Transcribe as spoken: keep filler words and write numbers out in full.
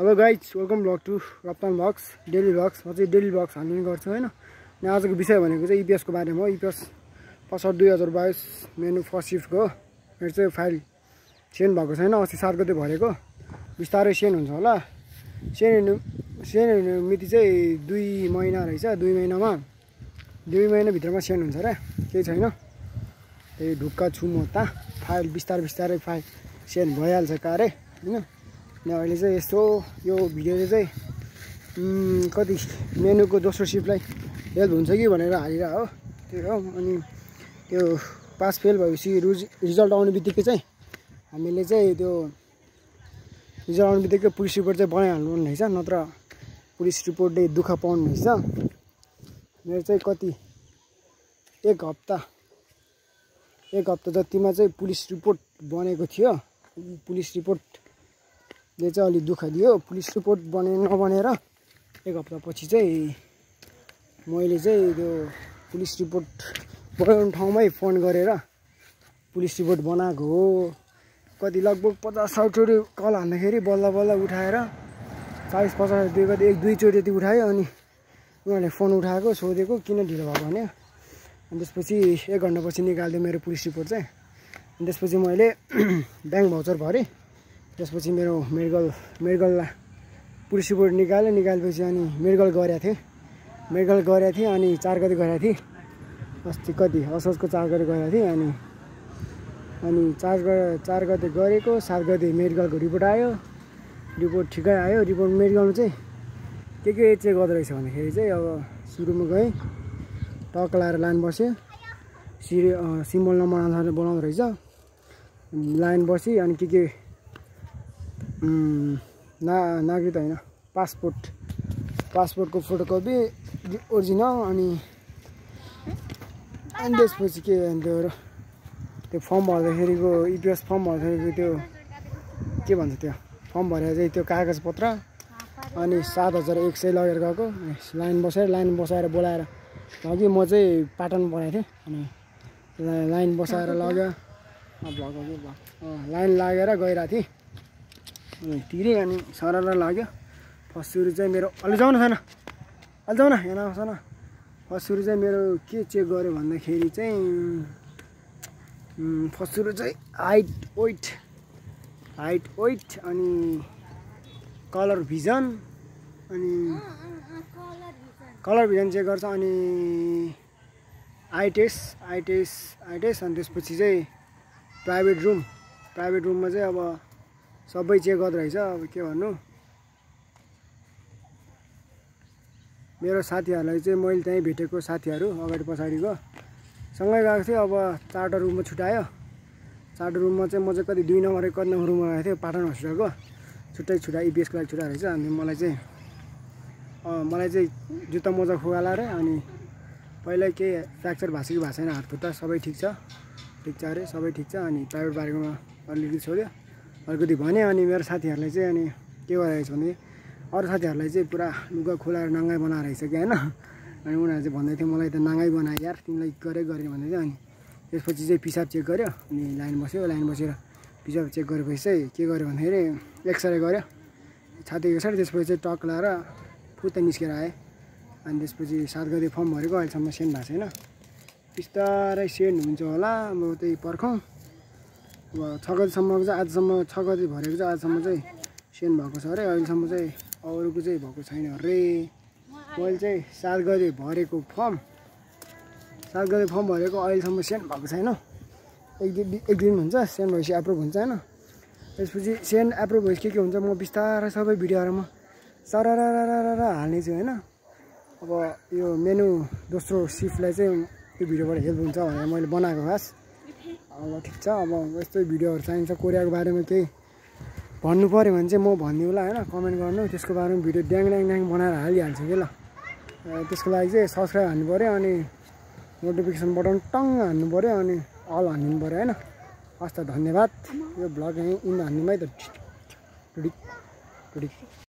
Hello guys, welcome vlog to Raptan vlogs daily vlogs. म चाहिँ daily blogs हाल्ने गर्छु होइन। अनि आजको विषय भनेको चाहिँ इपिएसको बारेमा हो। इपिएस पछाडि दुई हजार बाइस मेनु फर्स्ट सिफ्टको हो। मेरो चाहिँ फाइल सेन्ड भएको छैन, अस्ति सात गते भरेको, बिस्तारै सेन्ड हुन्छ होला। सेन्ड हुनु सेन्ड हुने मिति चाहिँ दुई महिना रहेछ। दुई महिनामा दुई महिनाभित्रमा सेन्ड हुन्छ र केही छैन। त्यही ढुक्का छु म त। फाइल बिस्तारै बिस्तारै फाइल सेन्ड भइहाल्छ कारे होइन। अनि अहिले चाहिँ यस्तो यो भिडियोले चाहिँ कति मेनुको दोस्रो सिफ्टलाई हेल्प हुन्छ कि भनेर हालिरह हो। त्यही हो। अनि त्यो पास फेल भएपछि रिजल्ट आउने बित्तिकै चाहिँ हामीले चाहिँ त्यो रिजल्ट आउने बित्तिकै पुलिस रिपोर्ट चाहिँ बनाइहाल्नु पर्ने रहेछ, नत्र पुलिस रिपोर्टले दुःख पाउनु रहेछ। मेरो चाहिँ कति एक हप्ता एक हप्ता जतिमा चाहिँ पुलिस रिपोर्ट बनेको थियो। पुलिस रिपोर्टले चाहिँ अलि दुःख दियो। पुलिस रिपोर्ट बने नबनेर एक हप्तापछि चाहिँ मैले चाहिँ त्यो पुलिस रिपोर्ट बनाउने ठाउँमै फोन गरेर पुलिस रिपोर्ट बनाएको हो। कति लगभग पचास साठीवटा कल हान्दाखेरि बल्ल बल्ल उठाएर चालिस पचास दुई कति एक दुईचोटि यति उठायो। अनि उनीहरूले फोन उठाएको सोधेको किन ढिलो भएको भने। अनि त्यसपछि एक घन्टापछि निकालिदियो मेरो पुलिस रिपोर्ट चाहिँ। अनि त्यसपछि मैले ब्याङ्क भाउचर भरेँ। त्यसपछि मेरो मेडिकल मेडिकल पुलिस रिपोर्ट निकालेँ। निकालेपछि अनि मेडिकल गरेको थिएँ मेडिकल गरेको थिएँ अनि चार गते गरेको थिएँ। अस्ति कति असोजको चार गते गरेको थिएँ। अनि अनि चार चार गते गरेको सात गते मेडिकलको रिपोर्ट आयो। रिपोर्ट ठिकै आयो। रिपोर्ट मेडिकलमा चाहिँ के के चेक गर्दो रहेछ भन्दाखेरि चाहिँ अब सुरुमा गएँ, टक लाएर लाइन बस्यो। सिरि सिम्बल नम्बर अनुसारले बोलाउँदो रहेछ। लाइन बसी अनि के के ना नागरिकता होइन पासपोर्ट पासपोर्टको फोटोकपी ओरिजिनल। अनि अनि त्यसपछि के त्यो त्यो फर्म भर्दाखेरिको इपिएस फर्म भर्दाखेरिको त्यो के भन्छ त्यो फर्म भरेर चाहिँ त्यो कागजपत्र अनि सात हजार एक सय लगेर गएको। लाइन बसेर लाइन बसाएर बोलाएर लग्यो। म चाहिँ पाटन बनाएको थिएँ। अनि लाइन बसाएर लग्यो लाइन लागेर गइरहेको थिएँ। अनि तिरेँ अनि सरर लाग्यो। फर्स्ट सुरु चाहिँ मेरो अलि जाउँ न छैन अलि जाउँ न यहाँ आउँछ न। फर्स्ट सुरु चाहिँ मेरो के चेक गर्यो भन्दाखेरि चाहिँ फर्स्ट सुरु चाहिँ हाइट वेट हाइट वेट अनि कलर भिजन अनि कलर भिजन चेक गर्छ। अनि आइटेस आइटेस आइटेस अनि त्यसपछि चाहिँ प्राइभेट रुम प्राइभेट रुममा चाहिँ अब सबै चेक गर्दो रहेछ। अब के भन्नु, मेरो साथीहरूलाई चाहिँ मैले त्यहीँ भेटेको साथीहरू अगाडि पछाडिको सँगै गएको थिएँ। अब चारवटा रुममा छुट्यायो। चारवटा रुममा चाहिँ म चाहिँ कति दुई नम्बर कति नम्बर रुममा गएको थिएँ पाटन हस्पिटलको। छुट्टै छुट्टा इपिएसको लागि छुट्टा रहेछ। अनि मलाई चाहिँ मलाई चाहिँ जुत्ता मोजा खुगा लाएर अनि पहिल्यै केही फ्र्याक्चर भएको छ कि भएको छैन, हात खुट्टा सबै ठिक छ ठिक छ अरे सबै ठिक छ। अनि प्राइभेट बारेकोमा अलिअलि सोध्यो, अलिकति भने। अनि मेरो साथीहरूलाई चाहिँ अनि के गरेको छ भने अरू साथीहरूलाई चाहिँ पुरा लुगा खोलाएर नाङ्गाई बनाएर रहेछ कि होइन। अनि उनीहरू चाहिँ भन्दै थियो मलाई त नाङ्गाई बनायो यार तिमीलाई गरेँ गरेँ भन्दै थियो। अनि त्यसपछि चाहिँ पिसाब चेक गर्यो। अनि लाइन बस्यो। लाइन बसेर पिसाब चेक गरेपछि चाहिँ के गर्यो भन्दाखेरि एक्सरे गर्यो छातीको एक्सरे। त्यसपछि चाहिँ टक लाएर फुत्त निस्केर आएँ। अनि त्यसपछि सात गते फर्म भरेको अहिलेसम्म सेन्ड भएको छैन। बिस्तारै सेन्ड हुन्छ होला। म त्यही पर्खौँ। अब छ गतिसम्मको चाहिँ आजसम्म छ गति भरेको चाहिँ आजसम्म चाहिँ सेन्ड भएको छ अरे। अहिलेसम्म चाहिँ अरूको चाहिँ भएको छैन अरे। मैले चाहिँ सात गते भरेको फर्म सात गते फर्म भरेको अहिलेसम्म सेन्ड भएको छैन। एक दिन एक दिन हुन्छ सेन्ड भएपछि एप्रुभ हुन्छ होइन। त्यसपछि सेन्ड एप्रुभ भएपछि के के हुन्छ म बिस्तारै सबै भिडियोहरूमा सरररररर हाल्ने छु होइन। अब यो मेनु दोस्रो सिफ्टलाई चाहिँ यो भिडियोबाट हेल्प हुन्छ भनेर मैले बनाएको खास। अब ठिक छ। अब यस्तै भिडियोहरू चाहिन्छ। कोरियाको बारेमा केही भन्नु पऱ्यो भने चाहिँ म भनिदिउँला होइन, कमेन्ट गर्नु। त्यसको बारेमा भिडियो ड्याङ ड्याङ ड्याङ बनाएर हालिहाल्छु कि ल। त्यसको लागि चाहिँ सब्सक्राइब हान्नु पऱ्यो अनि नोटिफिकेसन बटन टङ हान्नु पऱ्यो अनि अल हानिदिनु पऱ्यो होइन। हस् त धन्यवाद। यो भ्लग यहीँ इन हान्नुमै त।